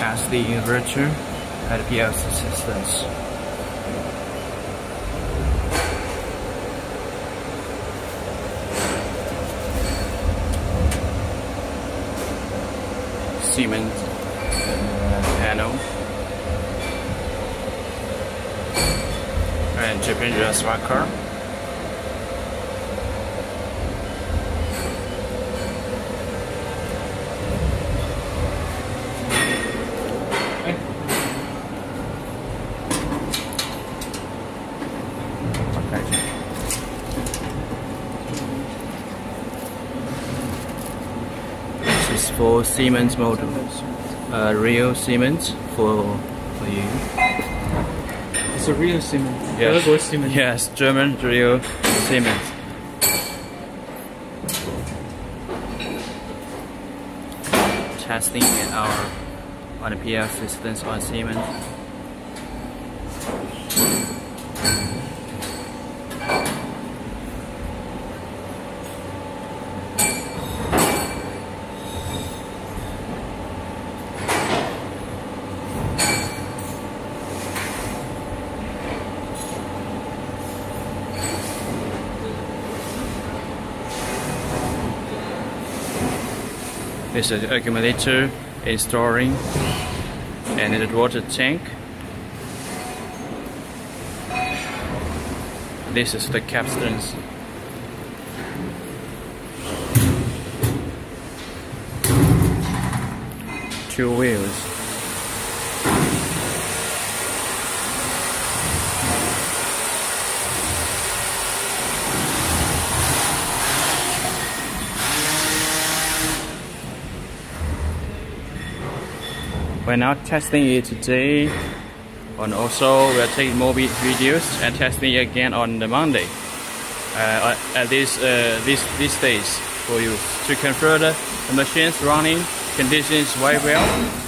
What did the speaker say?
test the inverter at PLC Systems. Siemens panel and Japan smart car. This is for Siemens models, real Siemens for you. It's a real Siemens. Yes, Siemens. yes, German real Siemens. Testing on the PLC systems on Siemens. This is the accumulator installing and the water tank. This is the capstans. Two wheels. We're now testing it today, and also we're taking more videos and testing it again on the Monday. At these days for you to confirm the machine's running conditions very well.